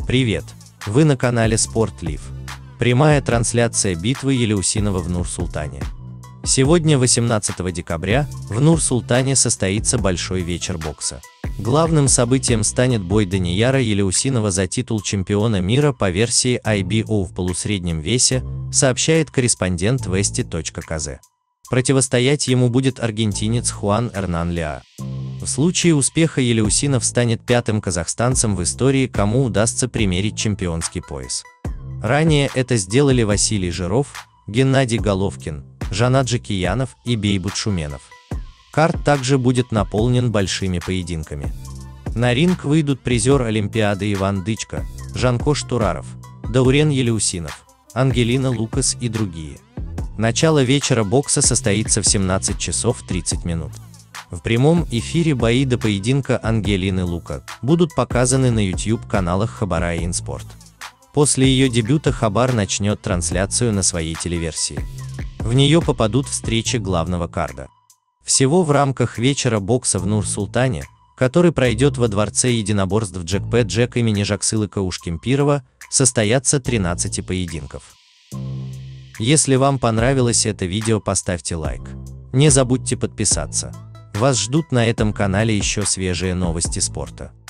Привет! Вы на канале Sport Live. Прямая трансляция битвы Яляусинова в Нур-Султане. Сегодня, 18 декабря, в Нур-Султане состоится большой вечер бокса. Главным событием станет бой Данияра Яляусинова за титул чемпиона мира по версии IBO в полусреднем весе, сообщает корреспондент Vesti.kz. Противостоять ему будет аргентинец Хуан Эрнан Ляа. В случае успеха Яляусинов станет пятым казахстанцем в истории, кому удастся примерить чемпионский пояс. Ранее это сделали Василий Жиров, Геннадий Головкин, Жанаджи Киянов и Бейбут Шуменов. Карт также будет наполнен большими поединками. На ринг выйдут призер Олимпиады Иван Дычко, Жанкош Тураров, Даурен Яляусинов, Ангелина Лукас и другие. Начало вечера бокса состоится в 17 часов 30 минут. В прямом эфире бои до поединка Ангелины Лука будут показаны на YouTube-каналах Хабара и Инспорт. После ее дебюта Хабар начнет трансляцию на своей телеверсии. В нее попадут встречи главного карда. Всего в рамках вечера бокса в Нур-Султане, который пройдет во дворце единоборств Джек имени Жаксылы Каушкемпирова, состоятся 13 поединков. Если вам понравилось это видео, поставьте лайк. Не забудьте подписаться. Вас ждут на этом канале еще свежие новости спорта.